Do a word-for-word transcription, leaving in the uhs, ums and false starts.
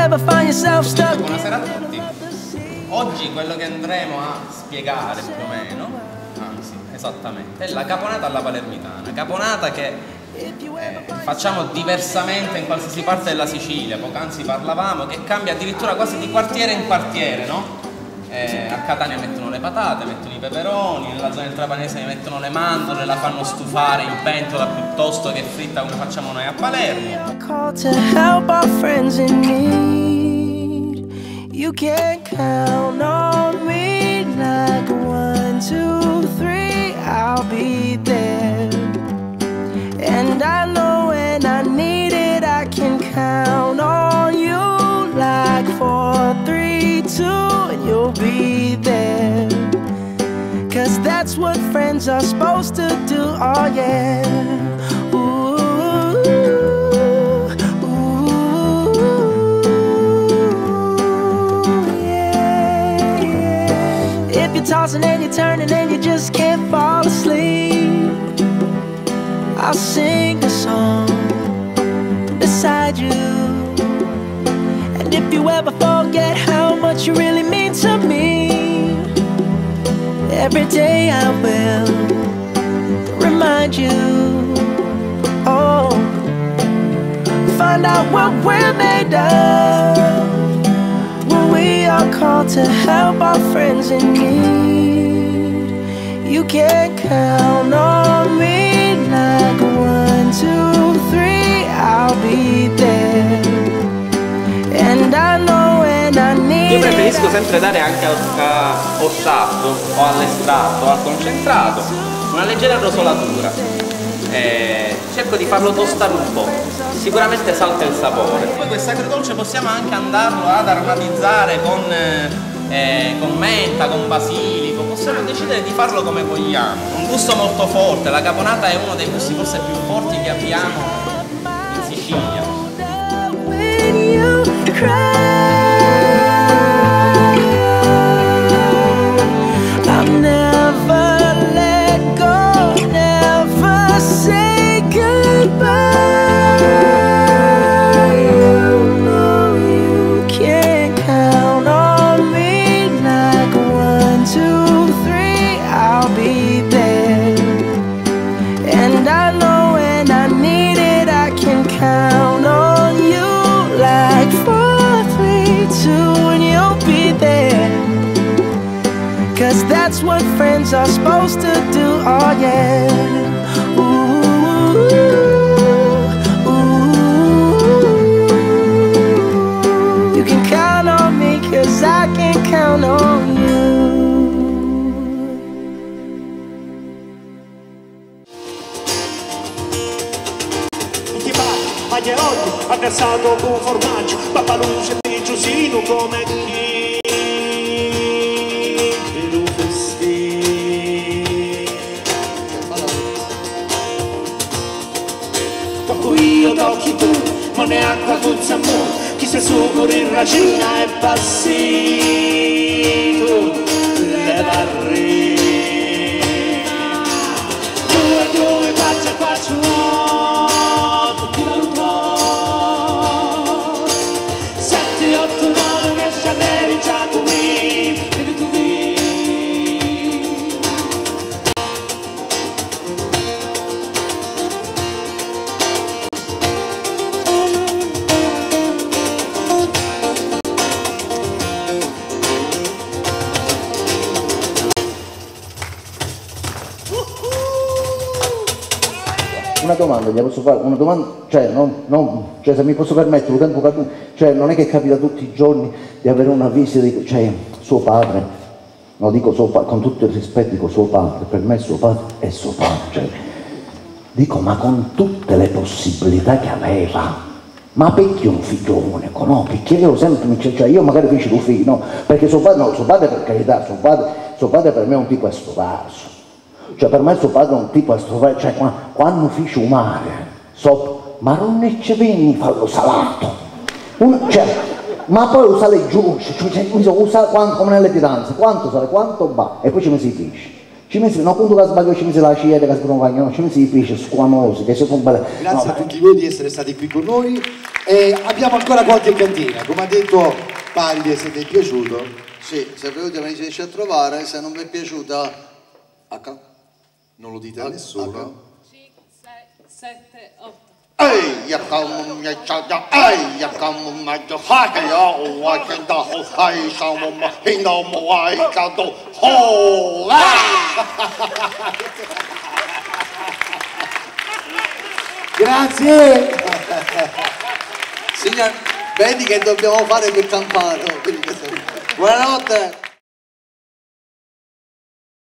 Buonasera a tutti. Oggi quello che andremo a spiegare più o meno, anzi esattamente, è la caponata alla palermitana. Caponata che eh, facciamo diversamente in qualsiasi parte della Sicilia. Poc'anzi parlavamo che cambia addirittura quasi di quartiere in quartiere, no? Eh, a Catania mettono le patate, mettono i peperoni, nella zona del Trapanese mettono le mandorle, la fanno stufare in pentola piuttosto che fritta come facciamo noi a Palermo. You can count on me like one, two, three, I'll be there. And I know when I need it, I can count on you like four, three, two, and you'll be there. Cause that's what friends are supposed to do, oh yeah. Ooh. Tossing and you're turning and you just can't fall asleep, I'll sing a song beside you. And if you ever forget how much you really mean to me, every day I will remind you. Oh, find out what we're made of. We are called to help our friends in need. You can count on me like one, two, three, I'll be there. And I know when I need. Io preferisco sempre dare anche al ostratto o all'estratto o al concentrato una leggera rosolatura. Eh, cerco di farlo tostare un po', sicuramente salta il sapore. Poi questo agrodolce possiamo anche andarlo ad aromatizzare con, eh, con menta, con basilico, possiamo decidere di farlo come vogliamo. Un gusto molto forte, la caponata è uno dei gusti forse più forti che abbiamo in Sicilia. Cause that's what friends are supposed to do, oh yeah. Ooh, ooh. You can count on me cause I can count on you. Ti pare, maglie oggi, attraversato con formaggio, pappaluce di Giusino come chi. Io tocchi tu, ma neanche puzza mu, chi se sucuri in racina e passito le barri. Due, due, faccia, faccia, tutti da un po'. Sette, otto, nove, che scialleri già qui, vedi tu qui. Una domanda, gli posso fare una domanda, cioè, non, non, cioè se mi posso permettere, un tempo caduto, cioè non è che capita tutti i giorni di avere una visita di, cioè suo padre, no dico suo padre, con tutto il rispetto dico suo padre, per me suo padre è suo padre, cioè, dico ma con tutte le possibilità che aveva, ma perché un figlio unico, no? Perché io sempre, cioè io magari feci un figlio, no? Perché suo padre, no, suo padre per carità, suo padre, suo padre per me è un tipo estroverso. Cioè per me suo padre è un tipo estroverso, cioè quando fece un mare, so, ma non ne ci venni fallo salato, un, cioè, ma poi usa le giuste, cioè, mi so, usa quanto, come nelle pietanze, quanto sale, quanto va, e poi ci mi si dice, ci mesi, no, appunto che sbaglio ci mesi la cieta che sbronvagno, no, ci mesi i pesci squamosi, che sono belle. Grazie no, a tutti voi di essere stati qui con noi e abbiamo ancora qualche cantina, come ha detto Paglie, se vi è piaciuto. Sì, se venuti a venirci a trovare, se non vi è piaciuta H. Non lo dite a nessuno. cinque, sei, sette, otto. Ehi, ya come mi ciao, ehi, ya come mi ciao, hai yo, wa che da ho, hai siamo ma in no mo ai cato, ho la. Grazie! Signor, vedi che dobbiamo fare quel campano. Buonanotte.